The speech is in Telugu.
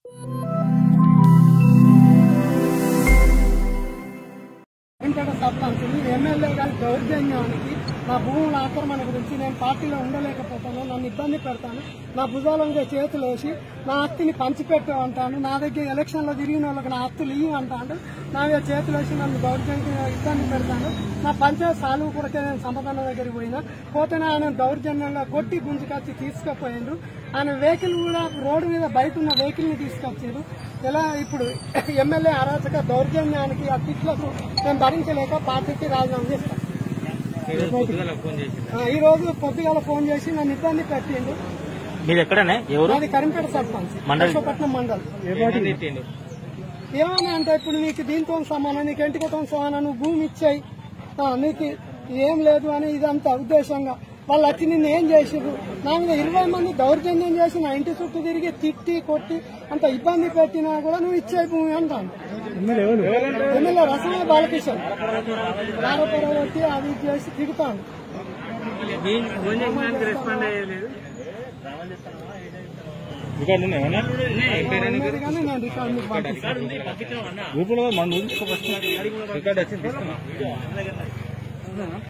సర్పంచ్ని ఎమ్మెల్యే గారి దౌర్జన్యానికి నా భూముల ఆక్రమణ గురించి నేను పార్టీలో ఉండలేకపోతాను, నన్ను ఇబ్బంది పెడతాను, నా భుజాల మీద చేతులు వేసి నా ఆస్తిని పంచిపెట్టు అంటాను, నా దగ్గర ఎలక్షన్లో తిరిగిన వాళ్ళకి నా ఆస్తులు ఇవ్వు అంటాను, నా మీద చేతులు వేసి నన్ను దౌర్జన్యంగా ఇబ్బంది పెడతాను. నా పంచాయత్ సాలువు కొరకే నేను సంపదన్న దగ్గరికి పోతేనే ఆయన దౌర్జన్యంగా కొట్టి గుంజుకొచ్చి తీసుకుపోయిండు. ఆయన వెహికల్ కూడా రోడ్డు మీద బయట ఉన్న వెహికల్ ని తీసుకొచ్చారు. ఇలా ఇప్పుడు ఎమ్మెల్యే అరాచక దౌర్జన్యానికి ఆ తిట్లకు నేను భరించలేక పార్టీకి రాజీనామా చేస్తాను. ఈ రోజు పొద్దుగాల ఫోన్ చేసి నన్ను ఇబ్బంది పెట్టిండు. మీరు ఎక్కడనే? అది కరీంపేట సర్పంచ్ పట్నం మండలం. ఏమని అంటే ఇప్పుడు నీకు దీంతో సమానం, నీకు ఎంటికతో సమానం, నువ్వు భూమి ఇచ్చాయి, నీకు ఏం లేదు అని ఇదంతా ఉద్దేశంగా వాళ్ళు వచ్చి నిన్ను ఏం చేసిర్రు, నా మీద 20 మంది దౌర్జన్యం చేసి నా ఇంటి చుట్టూ తిరిగి తిట్టి కొట్టి అంత ఇబ్బంది పెట్టినా కూడా నువ్వు ఇచ్చే భూమి అంటాను. ఎమ్మెల్యే రసమే బాలకిషన్ ఆరోపణ వచ్చి అది చేసి తిడతాను. కానీ నేను రికార్డు పంపిస్తాను.